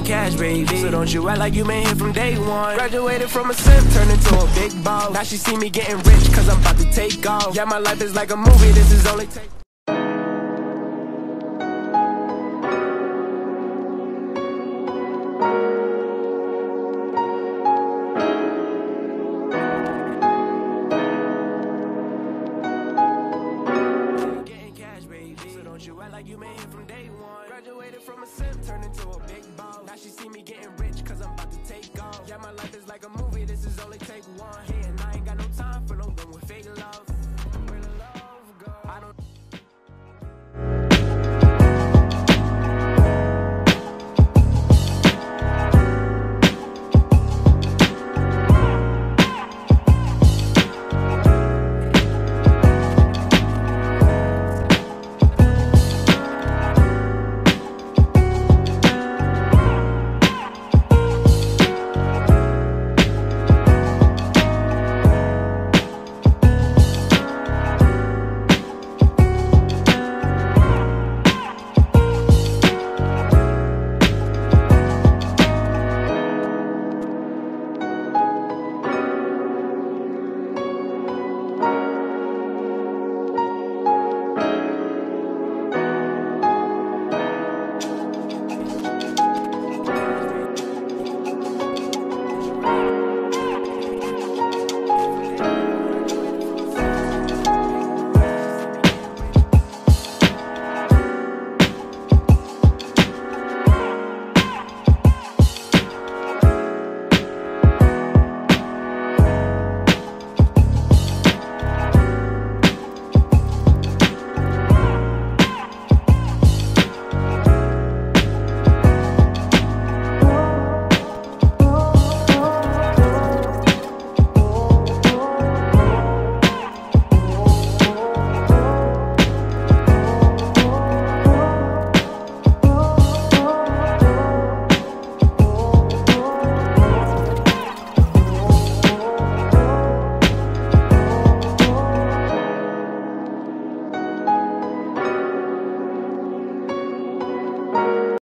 getting cash, baby. So don't you act like you been here from day one. Graduated from a simp, turned into a big boss. Now she see me getting rich, cause I'm about to take off. Yeah, my life is like a movie, this is only take. You act like you been here from day one. Graduated from a simp, turned into a big boss. Now she see me getting rich, cause I'm about to take off. Yeah, my life is like a movie, this is only take one. Yeah, and I ain't got no time for no one with fake love.